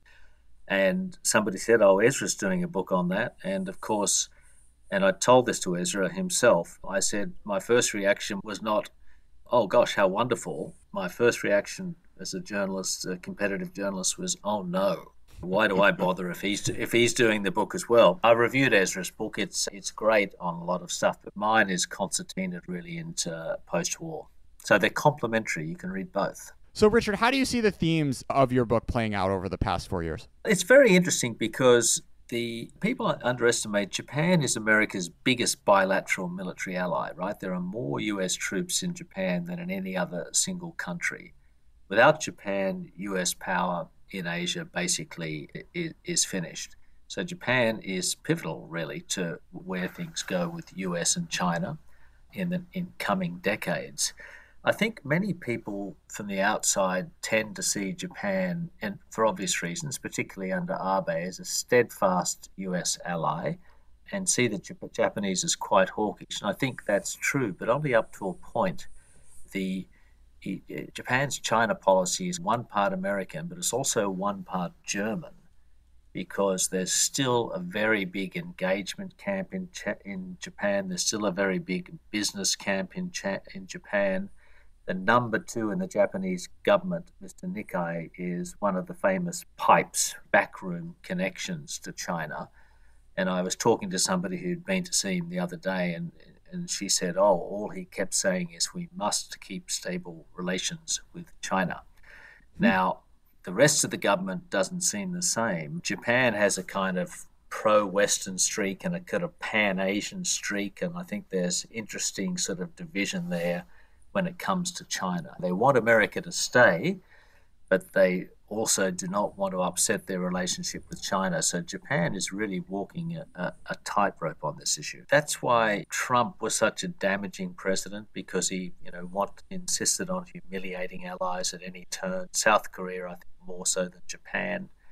and somebody said, oh, Ezra's doing a book on that. And of course, and I told this to Ezra himself, I said, my first reaction was not, oh gosh, how wonderful. My first reaction as a journalist, a competitive journalist, was, oh no. Why do I bother if he's if he's doing the book as well? I reviewed Ezra's book. It's it's great on a lot of stuff, but mine is concertinaed really into post-war. So they're complementary. You can read both. So, Richard, how do you see the themes of your book playing out over the past four years? It's very interesting because the people underestimate Japan is America's biggest bilateral military ally, right? There are more U S troops in Japan than in any other single country. Without Japan, U S power in Asia basically is finished. So Japan is pivotal, really, to where things go with U S and China in the in coming decades. I think many people from the outside tend to see Japan, and for obvious reasons, particularly under Abe, as a steadfast U S ally, and see the Japanese as quite hawkish. And I think that's true, but only up to a point. The Japan's China policy is one part American, but it's also one part German, because there's still a very big engagement camp in Ch- in Japan. There's still a very big business camp in Ch- in Japan. The number two in the Japanese government, Mister Nikai, is one of the famous pipes, backroom connections to China. And I was talking to somebody who'd been to see him the other day, and And she said, oh, all he kept saying is we must keep stable relations with China. Mm-hmm. Now, the rest of the government doesn't seem the same. Japan has a kind of pro-Western streak and a kind of pan-Asian streak, and I think there's interesting sort of division there when it comes to China. They want America to stay, but they also do not want to upset their relationship with China. So Japan is really walking a, a, a tightrope on this issue. That's why Trump was such a damaging president, because he, you know, want, insisted on humiliating allies at any turn. South Korea, I think, more so than Japan.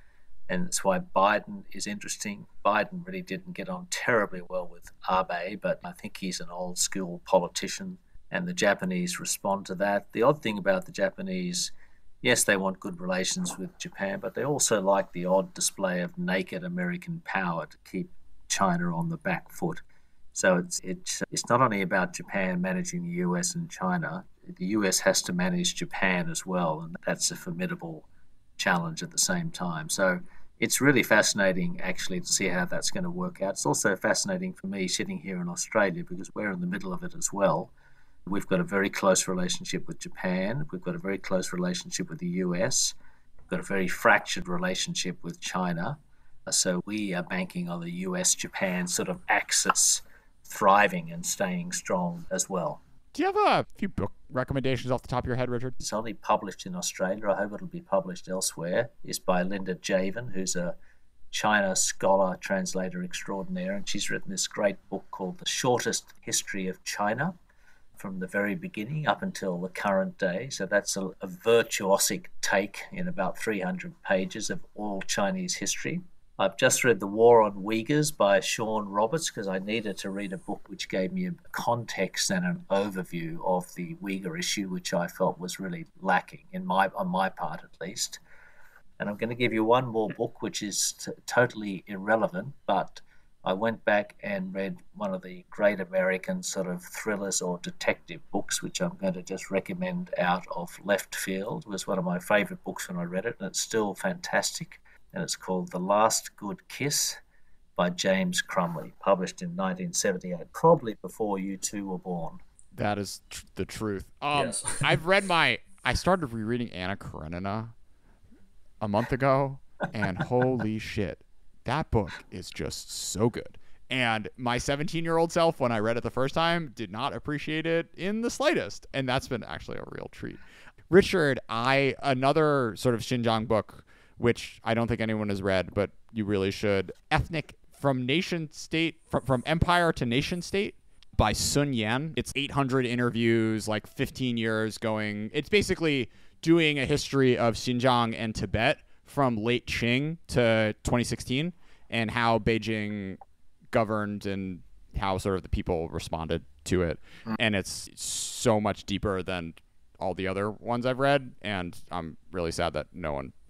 And that's why Biden is interesting. Biden really didn't get on terribly well with Abe, but I think he's an old school politician, and the Japanese respond to that. The odd thing about the Japanese, yes, they want good relations with Japan, but they also like the odd display of naked American power to keep China on the back foot. So it's it's it's not only about Japan managing the U S and China. The U S has to manage Japan as well, and that's a formidable challenge at the same time. So it's really fascinating, actually, to see how that's going to work out. It's also fascinating for me sitting here in Australia because we're in the middle of it as well. We've got a very close relationship with Japan. We've got a very close relationship with the U S. We've got a very fractured relationship with China. So we are banking on the U S Japan sort of axis thriving and staying strong as well. Do you have a few book recommendations off the top of your head, Richard? It's only published in Australia. I hope it'll be published elsewhere. It's by Linda Javen, who's a China scholar, translator extraordinaire, and she's written this great book called The Shortest History of China, from the very beginning up until the current day. So that's a, a virtuosic take in about three hundred pages of all Chinese history. I've just read The War on Uyghurs by Sean Roberts because I needed to read a book which gave me a context and an overview of the Uyghur issue, which I felt was really lacking, in my on my part at least. And I'm going to give you one more book which is t- totally irrelevant, but I went back and read one of the great American sort of thrillers or detective books, which I'm going to just recommend out of left field. It was one of my favourite books when I read it, and it's still fantastic. And it's called The Last Good Kiss by James Crumley, published in nineteen seventy-eight, probably before you two were born. That is tr- the truth. Um, Yes. I've read my, I started rereading Anna Karenina a month ago, and holy shit, that book is just so good. And my seventeen-year-old self, when I read it the first time, did not appreciate it in the slightest. And that's been actually a real treat. Richard, I, another sort of Xinjiang book, which I don't think anyone has read, but you really should. Ethnic from Nation State, from, from Empire to Nation State by Sun Yan. It's eight hundred interviews, like fifteen years going. It's basically doing a history of Xinjiang and Tibet from late Qing to twenty sixteen and how Beijing governed and how sort of the people responded to it. And it's so much deeper than all the other ones I've read, and I'm really sad that no one